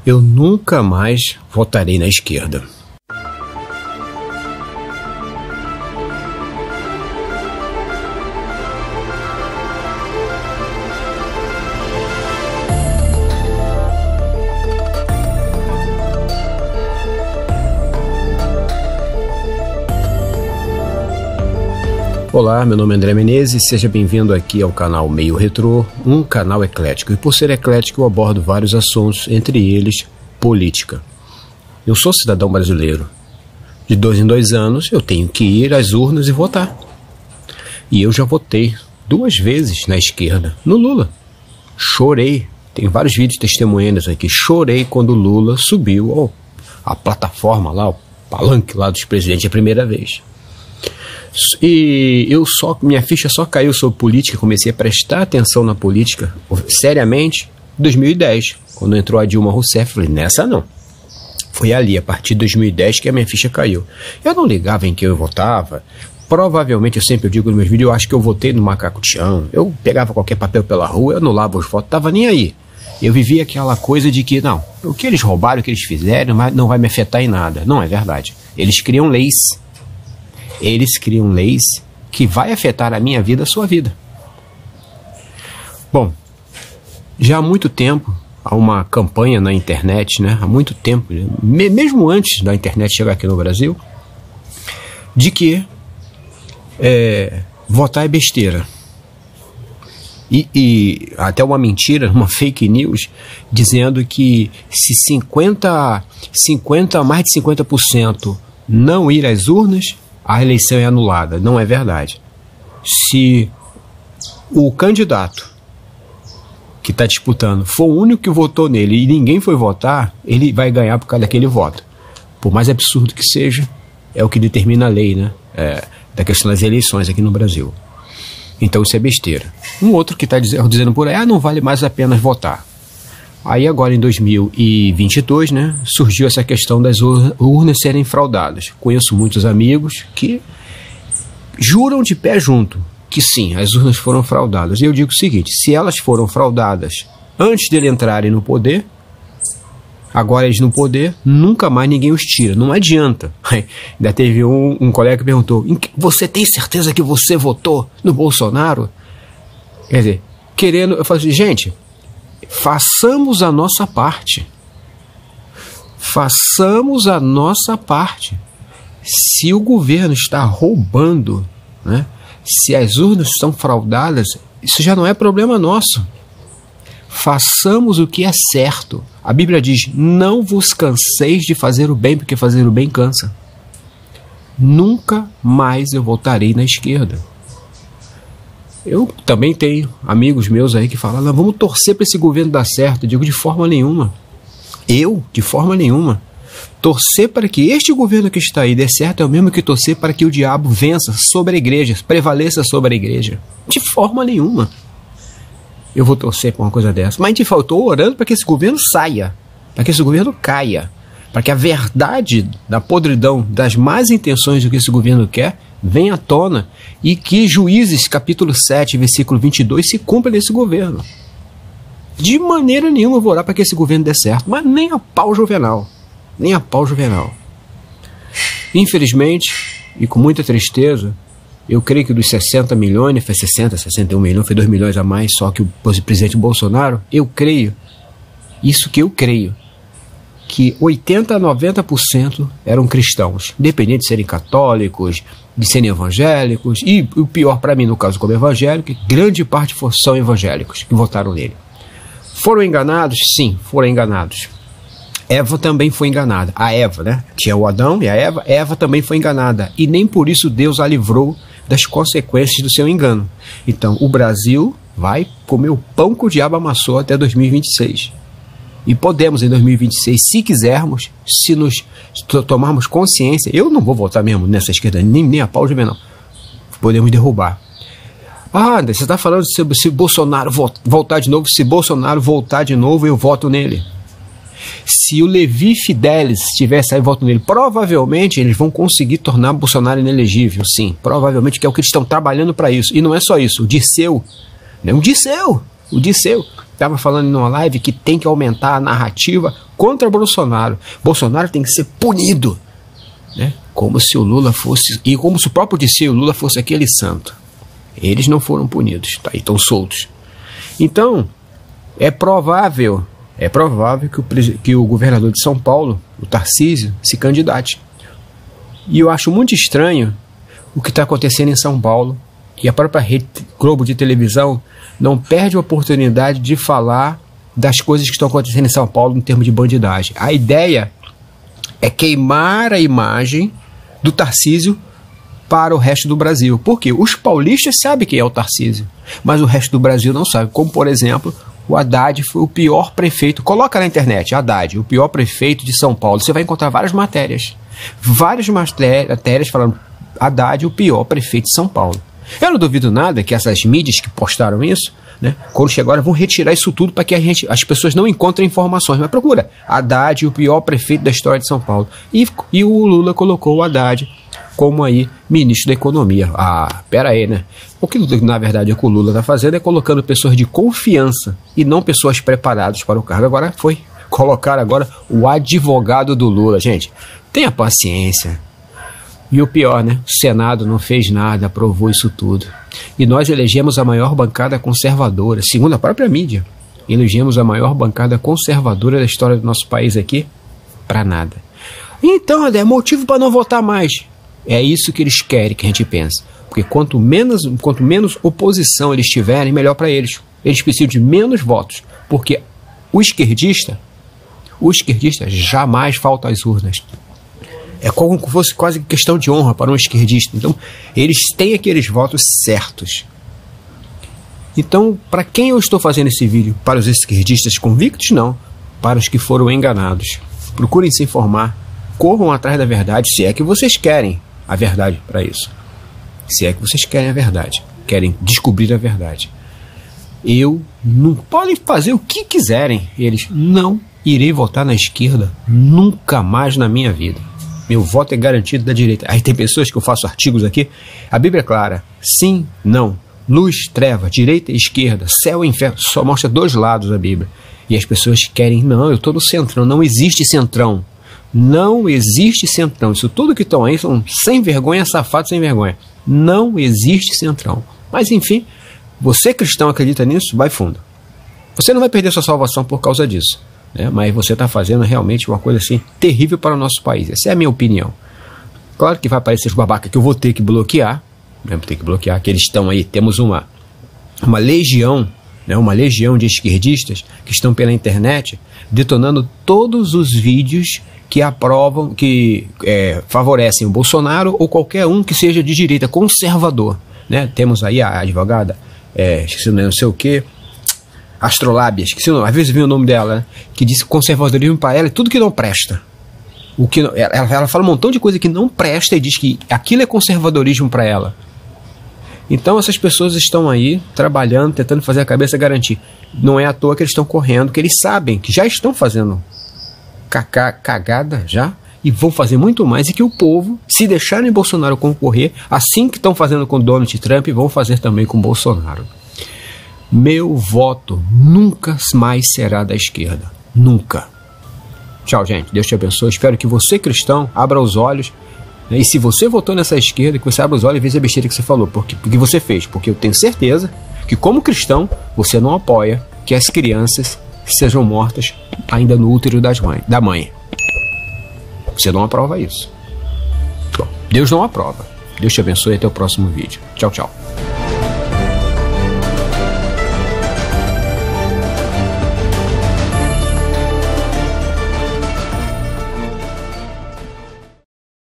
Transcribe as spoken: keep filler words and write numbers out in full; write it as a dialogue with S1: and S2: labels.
S1: Eu nunca mais votarei na esquerda. Olá, meu nome é André Menezes, seja bem-vindo aqui ao canal Meio Retrô, um canal eclético. E por ser eclético eu abordo vários assuntos, entre eles política. Eu sou cidadão brasileiro. De dois em dois anos eu tenho que ir às urnas e votar. E eu já votei duas vezes na esquerda, no Lula. Chorei, tem vários vídeos testemunhando isso aqui, chorei quando o Lula subiu ó, a plataforma lá, o palanque lá dos presidentes a primeira vez. E eu só, minha ficha só caiu sobre política, comecei a prestar atenção na política, seriamente, em dois mil e dez, quando entrou a Dilma Rousseff, falei, nessa não. Foi ali, a partir de dois mil e dez, que a minha ficha caiu. Eu não ligava em quem eu votava, provavelmente, eu sempre digo nos meus vídeos, eu acho que eu votei no Macaco Tião, eu pegava qualquer papel pela rua, eu anulava os votos, tava nem aí. Eu vivia aquela coisa de que, não, o que eles roubaram, o que eles fizeram, não vai me afetar em nada. Não é verdade. Eles criam leis. Eles criam leis que vai afetar a minha vida, a sua vida. Bom, já há muito tempo, há uma campanha na internet, né, há muito tempo, mesmo antes da internet chegar aqui no Brasil, de que é, votar é besteira. E, e até uma mentira, uma fake news, dizendo que se cinquenta, cinquenta, mais de cinquenta por cento não ir às urnas, a eleição é anulada. Não é verdade. Se o candidato que está disputando for o único que votou nele e ninguém foi votar, ele vai ganhar por causa daquele voto. Por mais absurdo que seja, é o que determina a lei, né? É, da questão das eleições aqui no Brasil. Então isso é besteira. Um outro que está dizendo por aí, ah, não vale mais a pena votar. Aí agora em dois mil e vinte e dois, né, surgiu essa questão das urnas serem fraudadas. Conheço muitos amigos que juram de pé junto que sim, as urnas foram fraudadas. E eu digo o seguinte, se elas foram fraudadas antes de eles entrarem no poder, agora eles no poder, nunca mais ninguém os tira. Não adianta. Ainda teve um, um colega que perguntou, você tem certeza que você votou no Bolsonaro? Quer dizer, querendo... Eu falei assim, gente... façamos a nossa parte. Façamos a nossa parte. Se o governo está roubando, né, se as urnas estão fraudadas, isso já não é problema nosso. Façamos o que é certo. A Bíblia diz, não vos canseis de fazer o bem, porque fazer o bem cansa. Nunca mais eu voltarei na esquerda. Eu também tenho amigos meus aí que falam, não, vamos torcer para esse governo dar certo. Eu digo, de forma nenhuma. Eu, de forma nenhuma. Torcer para que este governo que está aí dê certo é o mesmo que torcer para que o diabo vença sobre a igreja, prevaleça sobre a igreja. De forma nenhuma. Eu vou torcer por uma coisa dessa. Mas, de fato, eu estou orando para que esse governo saia, para que esse governo caia, para que a verdade da podridão, das más intenções do que esse governo quer, venha à tona e que Juízes capítulo sete, versículo vinte e dois se cumpra nesse governo. De maneira nenhuma eu vou orar para que esse governo dê certo, mas nem a pau Juvenal, nem a pau Juvenal. Infelizmente, e com muita tristeza, eu creio que dos sessenta milhões, foi sessenta, sessenta e um milhões, foi dois milhões a mais, só que o presidente Bolsonaro, eu creio, isso que eu creio, que oitenta a noventa por cento eram cristãos, independente de serem católicos, de serem evangélicos, e o pior para mim, no caso como evangélico, grande parte for, são evangélicos que votaram nele. Foram enganados? Sim, foram enganados. Eva também foi enganada. A Eva, né? Tinha o Adão e a Eva. Eva também foi enganada. E nem por isso Deus a livrou das consequências do seu engano. Então, o Brasil vai comer o pão que o diabo amassou até dois mil e vinte e seis. E podemos, em dois mil e vinte e seis, se quisermos, se nos tomarmos consciência, eu não vou votar mesmo nessa esquerda, nem, nem a pau Juvenal, podemos derrubar. Ah, André, você está falando se, se Bolsonaro voltar de novo, se Bolsonaro voltar de novo, eu voto nele. Se o Levi Fidelis tivesse aí, voto nele, provavelmente eles vão conseguir tornar Bolsonaro inelegível, sim, provavelmente, que é o que eles estão trabalhando para isso. E não é só isso, o Dirceu, né? o Dirceu, o Dirceu, estava falando numa live que tem que aumentar a narrativa contra Bolsonaro. Bolsonaro tem que ser punido, né? Como se o Lula fosse, e como se o próprio Dirceu Lula fosse aquele santo. Eles não foram punidos, tá? Estão soltos. Então, é provável, é provável que o, que o governador de São Paulo, o Tarcísio, se candidate. E eu acho muito estranho o que está acontecendo em São Paulo, e a própria Rede Globo de televisão não perde a oportunidade de falar das coisas que estão acontecendo em São Paulo em termos de bandidagem. A ideia é queimar a imagem do Tarcísio para o resto do Brasil. Por quê? Os paulistas sabem quem é o Tarcísio, mas o resto do Brasil não sabe. Como, por exemplo, o Haddad foi o pior prefeito. Coloca na internet, Haddad, o pior prefeito de São Paulo. Você vai encontrar várias matérias. Várias matérias falando Haddad, o pior prefeito de São Paulo. Eu não duvido nada que essas mídias que postaram isso, né, quando chegar agora vão retirar isso tudo para que a gente, as pessoas não encontrem informações. Mas procura, Haddad, o pior prefeito da história de São Paulo. E, e o Lula colocou o Haddad como aí ministro da Economia. Ah, pera aí, né? O que na verdade o que o Lula está fazendo é colocando pessoas de confiança e não pessoas preparadas para o cargo. Agora foi colocar agora o advogado do Lula. Gente, tenha paciência. E o pior, né? O Senado não fez nada, aprovou isso tudo. E nós elegemos a maior bancada conservadora, segundo a própria mídia. Elegemos a maior bancada conservadora da história do nosso país aqui, para nada. Então, André, motivo para não votar mais. É isso que eles querem que a gente pense. Porque quanto menos, quanto menos oposição eles tiverem, melhor para eles. Eles precisam de menos votos. Porque o esquerdista, o esquerdista jamais falta às urnas. É como se fosse quase questão de honra para um esquerdista. Então, eles têm aqueles votos certos. Então, para quem eu estou fazendo esse vídeo? Para os esquerdistas convictos? Não. Para os que foram enganados. Procurem se informar. Corram atrás da verdade, se é que vocês querem a verdade para isso. Se é que vocês querem a verdade. Querem descobrir a verdade. Eu não... Podem fazer o que quiserem. Eles não irei votar na esquerda nunca mais na minha vida. Meu voto é garantido da direita. Aí tem pessoas que eu faço artigos aqui. A Bíblia é clara. Sim, não. Luz, treva, direita e esquerda, céu e inferno. Só mostra dois lados da Bíblia. E as pessoas querem, não, eu estou no centrão. Não existe centrão. Não existe centrão. Isso tudo que estão aí são sem vergonha, safados sem vergonha. Não existe centrão. Mas enfim, você cristão acredita nisso? Vai fundo. Você não vai perder sua salvação por causa disso. Né? Mas você está fazendo realmente uma coisa assim terrível para o nosso país. Essa é a minha opinião. Claro que vai aparecer os babacas que eu vou ter que bloquear, né? Vou ter que bloquear, que eles estão aí. Temos uma, uma legião, né? Uma legião de esquerdistas que estão pela internet detonando todos os vídeos que aprovam, que é, favorecem o Bolsonaro ou qualquer um que seja de direita, conservador. Né? Temos aí a advogada, é, não sei o que, Astrolábias, que às vezes vem o nome dela, né? Que diz que conservadorismo para ela é tudo que não presta. O que, ela, ela fala um montão de coisa que não presta e diz que aquilo é conservadorismo para ela. Então essas pessoas estão aí trabalhando, tentando fazer a cabeça garantir. Não é à toa que eles estão correndo, que eles sabem que já estão fazendo caca, cagada já e vão fazer muito mais, e que o povo, se deixarem Bolsonaro concorrer, assim que estão fazendo com Donald Trump, vão fazer também com Bolsonaro. Meu voto nunca mais será da esquerda. Nunca. Tchau, gente. Deus te abençoe. Espero que você, cristão, abra os olhos. Né? E se você votou nessa esquerda, que você abra os olhos e veja a besteira que você falou. Porque, porque você fez. Porque eu tenho certeza que, como cristão, você não apoia que as crianças sejam mortas ainda no útero das mãe, da mãe. Você não aprova isso. Bom, Deus não aprova. Deus te abençoe e até o próximo vídeo. Tchau, tchau.